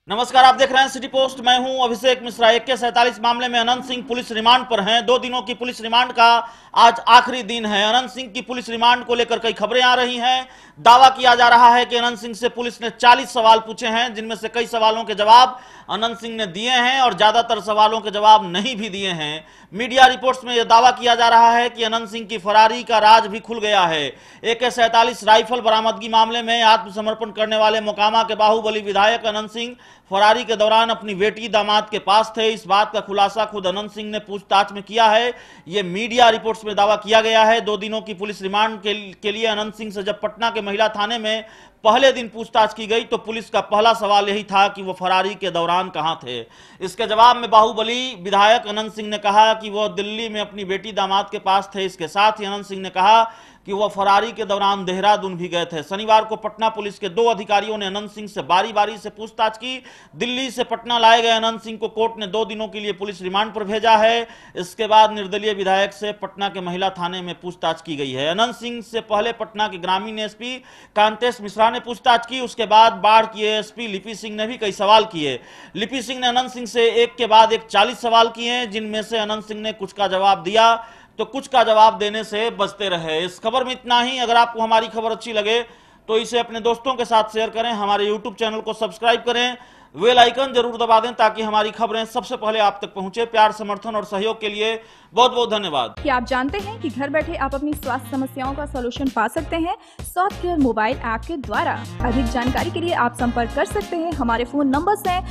नमस्कार, आप देख रहे हैं सिटी पोस्ट। मैं हूं अभिषेक मिश्रा। AK-47 मामले में अनंत सिंह पुलिस रिमांड पर हैं। 2 दिनों की पुलिस रिमांड का आज आखिरी दिन है। अनंत सिंह की पुलिस रिमांड को लेकर कई खबरें आ रही हैं। दावा किया जा रहा है कि अनंत सिंह से पुलिस ने 40 सवाल पूछे हैं, जिनमें से कई सवालों के जवाब अनंत सिंह ने दिए हैं और ज्यादातर सवालों के जवाब नहीं भी दिए हैं। मीडिया रिपोर्ट्स में यह दावा किया जा रहा है कि अनंत सिंह की फरारी का राज भी खुल गया है। AK-47 राइफल बरामदगी मामले में आत्मसमर्पण करने वाले मोकामा के बाहुबली विधायक अनंत सिंह फरारी के दौरान अपनी बेटी दामाद के पास थे। इस बात का खुलासा खुद अनंत सिंह ने पूछताछ में किया है। यह मीडिया रिपोर्ट्स में दावा किया गया है। 2 दिनों की पुलिस रिमांड के लिए अनंत सिंह से जब पटना के महिला थाने में पहले दिन पूछताछ की गई तो पुलिस का पहला सवाल यही था कि वो फरारी के दौरान कहां थे। इसके जवाब में बाहुबली विधायक अनंत सिंह ने कहा कि वो दिल्ली में अपनी बेटी दामाद के पास थे। इसके साथ ही अनंत सिंह ने कहा कि वह फरारी के दौरान देहरादून भी गए थे। शनिवार को पटना पुलिस के 2 अधिकारियों ने अनंत सिंह से बारी बारी से पूछताछ की। दिल्ली से पटना लाए गए अनंत सिंह को कोर्ट ने 2 दिनों के लिए पुलिस रिमांड पर भेजा है। इसके बाद निर्दलीय विधायक से पटना के महिला थाने में पूछताछ की गई है। अनंत सिंह से पहले पटना के ग्रामीण SP कांतेश मिश्रा ने पूछताछ की। उसके बाद बाढ़ की ASP लिपि सिंह ने भी कई सवाल किए। लिपि सिंह ने अनंत सिंह से एक के बाद एक 40 सवाल किए, जिनमें से अनंत सिंह ने कुछ का जवाब दिया तो कुछ का जवाब देने से बचते रहे। इस खबर में इतना ही। अगर आपको हमारी खबर अच्छी लगे तो इसे अपने दोस्तों के साथ शेयर करें। हमारे YouTube चैनल को सब्सक्राइब करें, बेल आइकन जरूर दबा दें ताकि हमारी खबरें सबसे पहले आप तक पहुंचे। प्यार, समर्थन और सहयोग के लिए बहुत बहुत धन्यवाद। क्या आप जानते हैं कि घर बैठे आप अपनी स्वास्थ्य समस्याओं का सॉल्यूशन पा सकते हैं सॉफ्टकेयर मोबाइल ऐप के द्वारा। अधिक जानकारी के लिए आप संपर्क कर सकते हैं। हमारे फोन नंबर्स हैं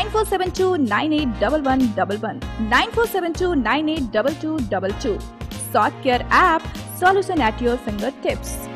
9472981111, 9472982222। Softcare app, solution at your finger tips.